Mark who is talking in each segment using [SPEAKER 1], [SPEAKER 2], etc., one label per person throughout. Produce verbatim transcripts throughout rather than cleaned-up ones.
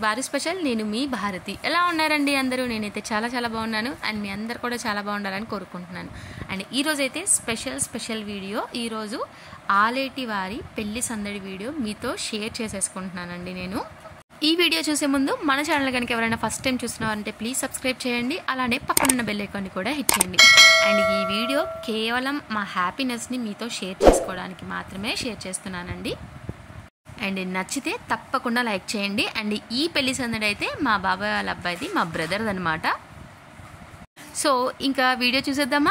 [SPEAKER 1] వారి స్పెషల్. నేను మీ భారతి. ఎలా ఉన్నారండి అందరూ? నేనైతే చాలా చాలా బాగున్నాను అండ్ మీ అందరు కూడా చాలా బాగుండాలని కోరుకుంటున్నాను. అండ్ ఈరోజు అయితే స్పెషల్ స్పెషల్ వీడియో. ఈరోజు ఆలేటి వారి పెళ్లి సందడి వీడియో మీతో షేర్ చేసేసుకుంటున్నానండి. నేను ఈ వీడియో చూసే ముందు మన ఛానల్ కనుక ఎవరైనా ఫస్ట్ టైం చూస్తున్నారంటే ప్లీజ్ సబ్స్క్రైబ్ చేయండి. అలానే పక్కనున్న బెల్ ఐకాన్ని కూడా హిట్ చేయండి. అండ్ ఈ వీడియో కేవలం మా హ్యాపీనెస్ని మీతో షేర్ చేసుకోవడానికి మాత్రమే షేర్ చేస్తున్నానండి. అండ్ నచ్చితే తప్పకుండా లైక్ చేయండి. అండ్ ఈ పెళ్లి సందడి అయితే మా బాబాయ్ వాళ్ళ అబ్బాయిది, మా బ్రదర్ది అనమాట. సో ఇంకా వీడియో చూసేద్దామా?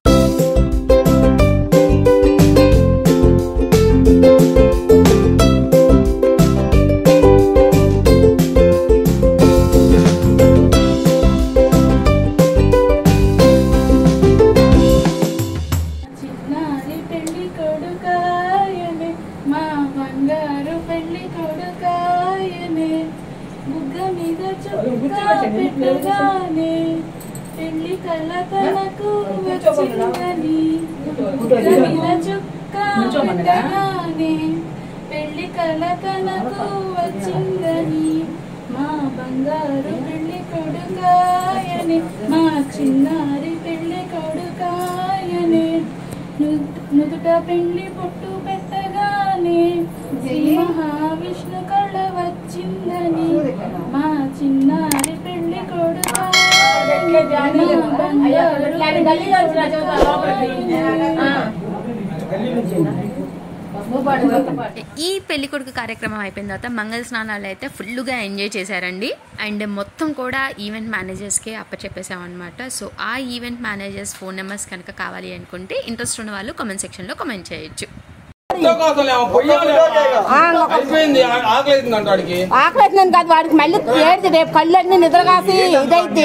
[SPEAKER 2] పెళ్లి కళ్ళ తనకు వచ్చిందని చుక్క పెట్టగానే పెళ్లి కళ్ళ తనకు వచ్చిందని మా బంగారు పెళ్లి కొడుకాయనే మా చిన్నారి పెళ్లి కొడుకాయనే నుదుట పెళ్లి పొట్టు పెట్టగానే శ్రీ మహావిష్ణు కళ వచ్చిందని మా చిన్నారి పెళ్లి కొడుకా
[SPEAKER 1] ఈ పెళ్లి కొడుకు కార్యక్రమం అయిపోయిన తర్వాత మంగళ స్నానాలు అయితే ఫుల్గా ఎంజాయ్ చేశారండి. అండ్ మొత్తం కూడా ఈవెంట్ మేనేజర్స్కే అప్పచెప్పేసామన్నమాట. సో ఆ ఈవెంట్ మేనేజర్స్ ఫోన్ నెంబర్స్ కనుక కావాలి అనుకుంటే ఇంట్రెస్ట్ ఉన్న వాళ్ళు కామెంట్ సెక్షన్లో కామెంట్ చేయొచ్చు.
[SPEAKER 3] ఆకలిందని కాదు, వాడికి మళ్ళీ ఏడిది రేపు కళ్ళు అన్ని నిద్ర కాసి ఇదైతే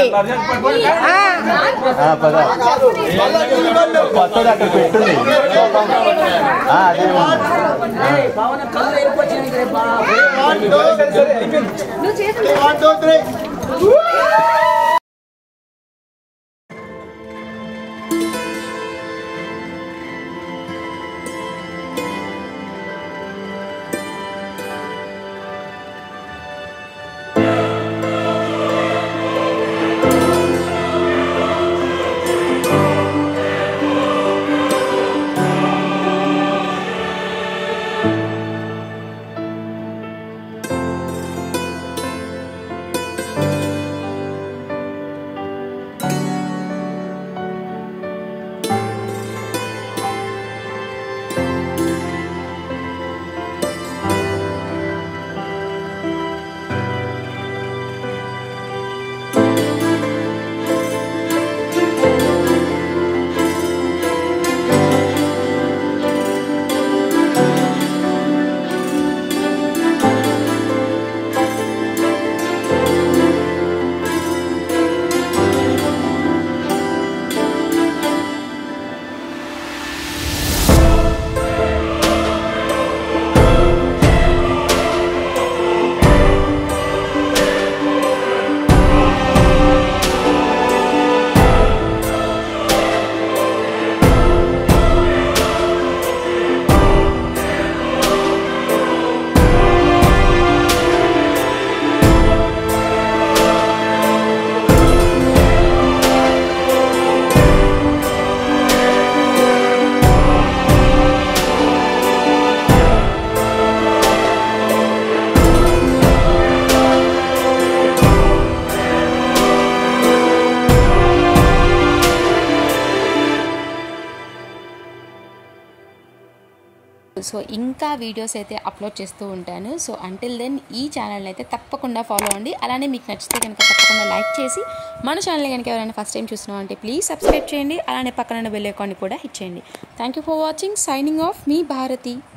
[SPEAKER 1] సో ఇంకా వీడియోస్ అయితే అప్లోడ్ చేస్తూ ఉంటాను. సో అంటిల్ దెన్ ఈ ఛానల్ని అయితే తప్పకుండా ఫాలో అవ్వండి. అలానే మీకు నచ్చితే కనుక తప్పకుండా లైక్ చేసి మన ఛానల్ని కనుక ఎవరైనా ఫస్ట్ టైం చూస్తున్నాం అంటే ప్లీజ్ సబ్స్క్రైబ్ చేయండి. అలానే పక్కన బెల్ ఐకాన్ని కూడా హిట్ చేయండి. Thank you for watching. Signing off మీ భారతి.